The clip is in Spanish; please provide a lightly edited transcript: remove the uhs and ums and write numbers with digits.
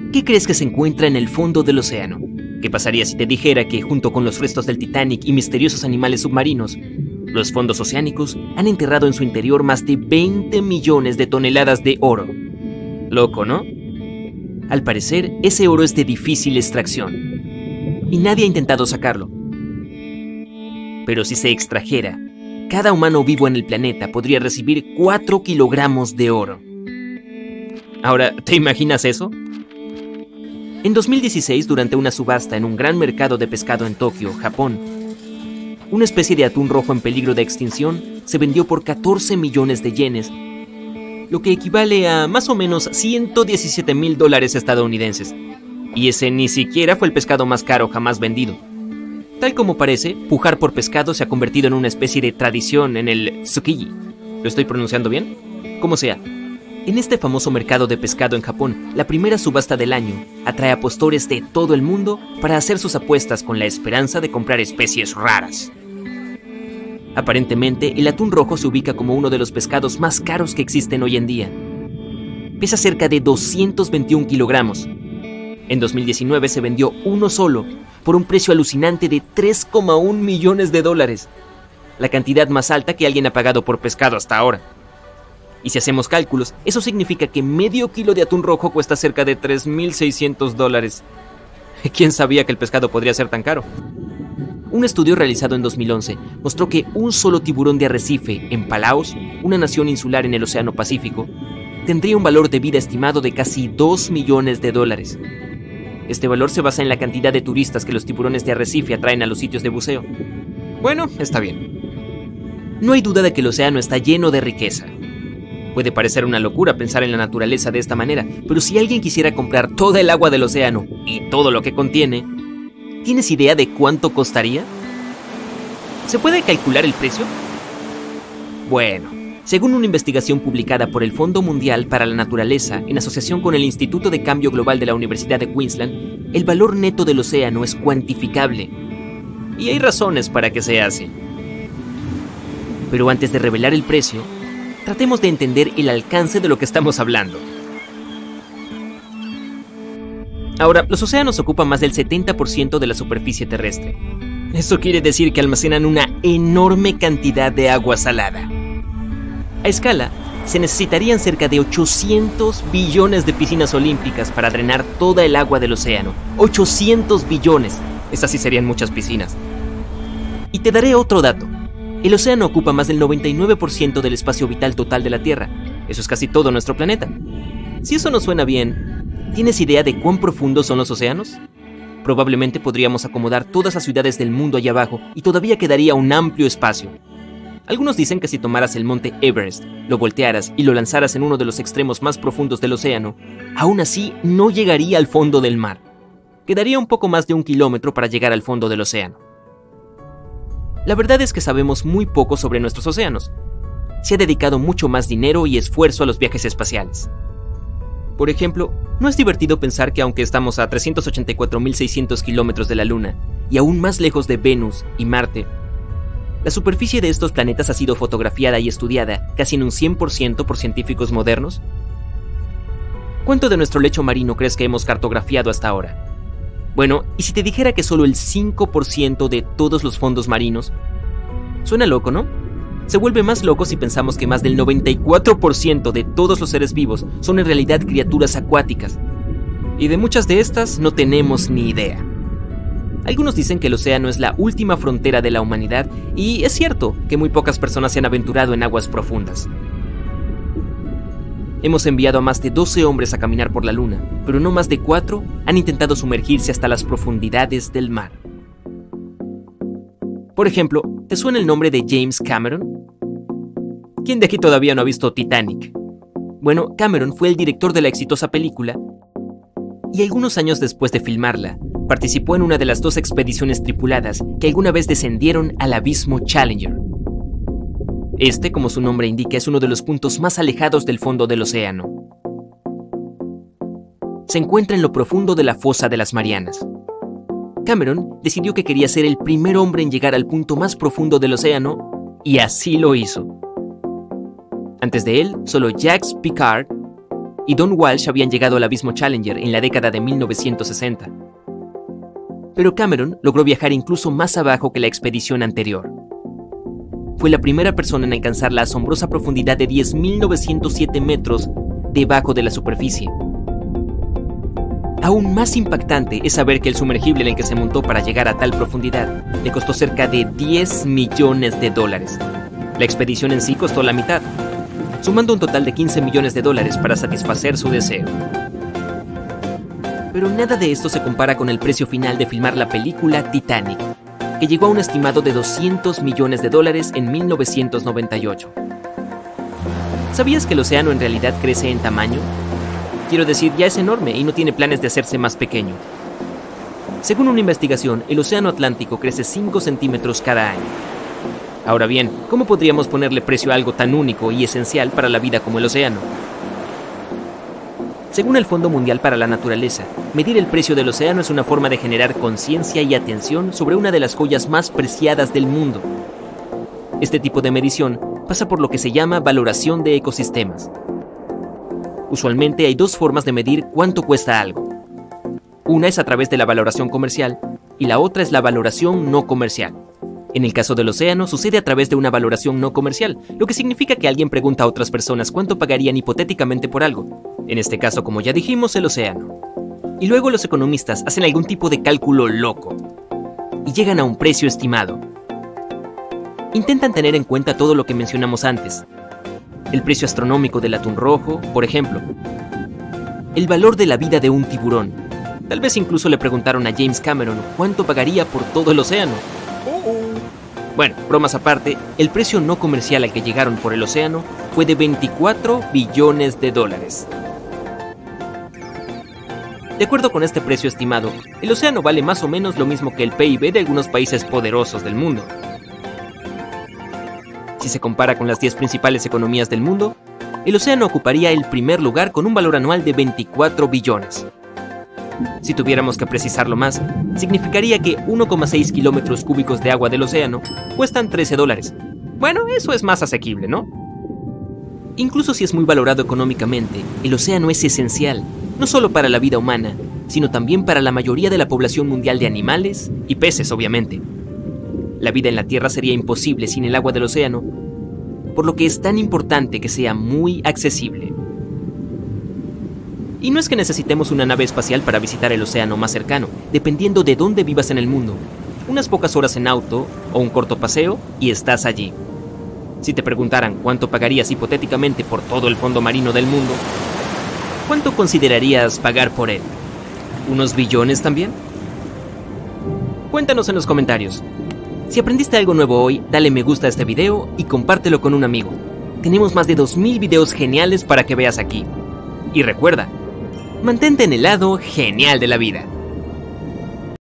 ¿Qué crees que se encuentra en el fondo del océano? ¿Qué pasaría si te dijera que, junto con los restos del Titanic y misteriosos animales submarinos, los fondos oceánicos han enterrado en su interior más de 20 millones de toneladas de oro? Loco, ¿no? Al parecer, ese oro es de difícil extracción, y nadie ha intentado sacarlo. Pero si se extrajera, cada humano vivo en el planeta podría recibir 4 kilogramos de oro. Ahora, ¿te imaginas eso? En 2016, durante una subasta en un gran mercado de pescado en Tokio, Japón, una especie de atún rojo en peligro de extinción se vendió por 14 millones de yenes, lo que equivale a más o menos $117,000 estadounidenses. Y ese ni siquiera fue el pescado más caro jamás vendido. Tal como parece, pujar por pescado se ha convertido en una especie de tradición en el tsukiji. ¿Lo estoy pronunciando bien? Como sea. En este famoso mercado de pescado en Japón, la primera subasta del año atrae a postores de todo el mundo para hacer sus apuestas con la esperanza de comprar especies raras. Aparentemente, el atún rojo se ubica como uno de los pescados más caros que existen hoy en día. Pesa cerca de 221 kilogramos. En 2019 se vendió uno solo por un precio alucinante de $3,1 millones, la cantidad más alta que alguien ha pagado por pescado hasta ahora. Y si hacemos cálculos, eso significa que medio kilo de atún rojo cuesta cerca de $3,600. ¿Quién sabía que el pescado podría ser tan caro? Un estudio realizado en 2011 mostró que un solo tiburón de arrecife en Palaos, una nación insular en el Océano Pacífico, tendría un valor de vida estimado de casi $2 millones. Este valor se basa en la cantidad de turistas que los tiburones de arrecife atraen a los sitios de buceo. Bueno, está bien. No hay duda de que el océano está lleno de riqueza. Puede parecer una locura pensar en la naturaleza de esta manera, pero si alguien quisiera comprar toda el agua del océano y todo lo que contiene, ¿tienes idea de cuánto costaría? ¿Se puede calcular el precio? Bueno, según una investigación publicada por el Fondo Mundial para la Naturaleza en asociación con el Instituto de Cambio Global de la Universidad de Queensland, el valor neto del océano es cuantificable. Y hay razones para que sea así. Pero antes de revelar el precio, tratemos de entender el alcance de lo que estamos hablando. Ahora, los océanos ocupan más del 70% de la superficie terrestre. Eso quiere decir que almacenan una enorme cantidad de agua salada. A escala, se necesitarían cerca de 800 billones de piscinas olímpicas para drenar toda el agua del océano. 800 billones. Esas sí serían muchas piscinas. Y te daré otro dato. El océano ocupa más del 99% del espacio vital total de la Tierra. Eso es casi todo nuestro planeta. Si eso no suena bien, ¿tienes idea de cuán profundos son los océanos? Probablemente podríamos acomodar todas las ciudades del mundo allá abajo y todavía quedaría un amplio espacio. Algunos dicen que si tomaras el monte Everest, lo voltearas y lo lanzaras en uno de los extremos más profundos del océano, aún así no llegaría al fondo del mar. Quedaría un poco más de 1 kilómetro para llegar al fondo del océano. La verdad es que sabemos muy poco sobre nuestros océanos. Se ha dedicado mucho más dinero y esfuerzo a los viajes espaciales. Por ejemplo, ¿no es divertido pensar que aunque estamos a 384.600 kilómetros de la Luna y aún más lejos de Venus y Marte, la superficie de estos planetas ha sido fotografiada y estudiada casi en un 100% por científicos modernos? ¿Cuánto de nuestro lecho marino crees que hemos cartografiado hasta ahora? Bueno, ¿y si te dijera que solo el 5% de todos los fondos marinos? Suena loco, ¿no? Se vuelve más loco si pensamos que más del 94% de todos los seres vivos son en realidad criaturas acuáticas. Y de muchas de estas no tenemos ni idea. Algunos dicen que el océano es la última frontera de la humanidad, y es cierto que muy pocas personas se han aventurado en aguas profundas. Hemos enviado a más de 12 hombres a caminar por la Luna, pero no más de 4 han intentado sumergirse hasta las profundidades del mar. Por ejemplo, ¿te suena el nombre de James Cameron? ¿Quién de aquí todavía no ha visto Titanic? Bueno, Cameron fue el director de la exitosa película y algunos años después de filmarla, participó en una de las 2 expediciones tripuladas que alguna vez descendieron al abismo Challenger. Este, como su nombre indica, es uno de los puntos más alejados del fondo del océano. Se encuentra en lo profundo de la fosa de las Marianas. Cameron decidió que quería ser el primer hombre en llegar al punto más profundo del océano, y así lo hizo. Antes de él, solo Jacques Piccard y Don Walsh habían llegado al abismo Challenger en la década de 1960. Pero Cameron logró viajar incluso más abajo que la expedición anterior. Fue la primera persona en alcanzar la asombrosa profundidad de 10.907 metros debajo de la superficie. Aún más impactante es saber que el sumergible en el que se montó para llegar a tal profundidad le costó cerca de $10 millones. La expedición en sí costó la mitad, sumando un total de $15 millones para satisfacer su deseo. Pero nada de esto se compara con el precio final de filmar la película Titanic, que llegó a un estimado de $200 millones en 1998. ¿Sabías que el océano en realidad crece en tamaño? Quiero decir, ya es enorme y no tiene planes de hacerse más pequeño. Según una investigación, el océano Atlántico crece 5 centímetros cada año. Ahora bien, ¿cómo podríamos ponerle precio a algo tan único y esencial para la vida como el océano? Según el Fondo Mundial para la Naturaleza, medir el precio del océano es una forma de generar conciencia y atención sobre una de las joyas más preciadas del mundo. Este tipo de medición pasa por lo que se llama valoración de ecosistemas. Usualmente hay dos formas de medir cuánto cuesta algo. Una es a través de la valoración comercial y la otra es la valoración no comercial. En el caso del océano, sucede a través de una valoración no comercial, lo que significa que alguien pregunta a otras personas cuánto pagarían hipotéticamente por algo. En este caso, como ya dijimos, el océano. Y luego los economistas hacen algún tipo de cálculo loco y llegan a un precio estimado. Intentan tener en cuenta todo lo que mencionamos antes. El precio astronómico del atún rojo, por ejemplo. El valor de la vida de un tiburón. Tal vez incluso le preguntaron a James Cameron cuánto pagaría por todo el océano. Bueno, bromas aparte, el precio no comercial al que llegaron por el océano fue de $24 billones. De acuerdo con este precio estimado, el océano vale más o menos lo mismo que el PIB de algunos países poderosos del mundo. Si se compara con las 10 principales economías del mundo, el océano ocuparía el primer lugar con un valor anual de 24 billones. Si tuviéramos que precisarlo más, significaría que 1,6 kilómetros cúbicos de agua del océano cuestan $13. Bueno, eso es más asequible, ¿no? Incluso si es muy valorado económicamente, el océano es esencial, no solo para la vida humana, sino también para la mayoría de la población mundial de animales y peces, obviamente. La vida en la Tierra sería imposible sin el agua del océano, por lo que es tan importante que sea muy accesible. Y no es que necesitemos una nave espacial para visitar el océano más cercano, dependiendo de dónde vivas en el mundo. Unas pocas horas en auto o un corto paseo y estás allí. Si te preguntaran cuánto pagarías hipotéticamente por todo el fondo marino del mundo, ¿cuánto considerarías pagar por él? ¿Unos billones también? Cuéntanos en los comentarios. Si aprendiste algo nuevo hoy, dale me gusta a este video y compártelo con un amigo. Tenemos más de 2000 videos geniales para que veas aquí. Y recuerda, mantente en el lado genial de la vida.